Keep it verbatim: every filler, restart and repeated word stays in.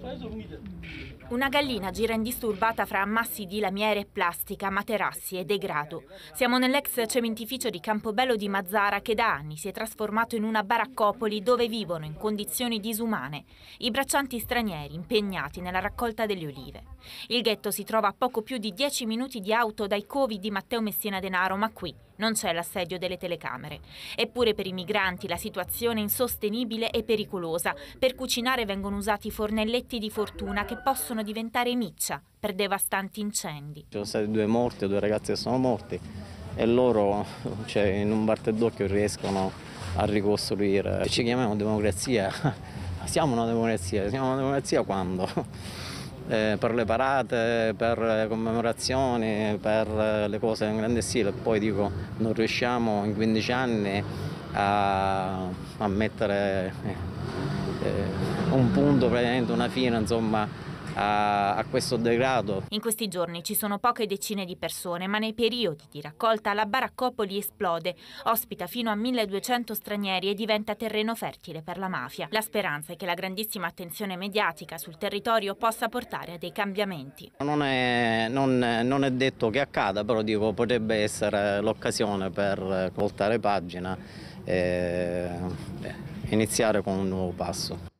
Una gallina gira indisturbata fra ammassi di lamiere e plastica, materassi e degrado. Siamo nell'ex cementificio di Campobello di Mazara che da anni si è trasformato in una baraccopoli dove vivono in condizioni disumane i braccianti stranieri impegnati nella raccolta delle olive. Il ghetto si trova a poco più di dieci minuti di auto dai covi di Matteo Messina Denaro, ma qui non c'è l'assedio delle telecamere. Eppure per i migranti la situazione è insostenibile e pericolosa. Per cucinare vengono usati fornelletti di fortuna che possono diventare miccia per devastanti incendi. Ci sono stati due morti, due ragazzi che sono morti e loro cioè, in un batter d'occhio riescono a ricostruire. Ci chiamiamo democrazia, siamo una democrazia, siamo una democrazia quando? Eh, per le parate, per le commemorazioni, per le cose in grande stile, poi dico non riusciamo in quindici anni a, a mettere eh, un punto, praticamente una fine, insomma, a, a questo degrado. In questi giorni ci sono poche decine di persone, ma nei periodi di raccolta la baraccopoli esplode, ospita fino a milleduecento stranieri e diventa terreno fertile per la mafia. La speranza è che la grandissima attenzione mediatica sul territorio possa portare a dei cambiamenti. Non è, non, non è detto che accada, però dico potrebbe essere l'occasione per voltare pagina e iniziare con un nuovo passo.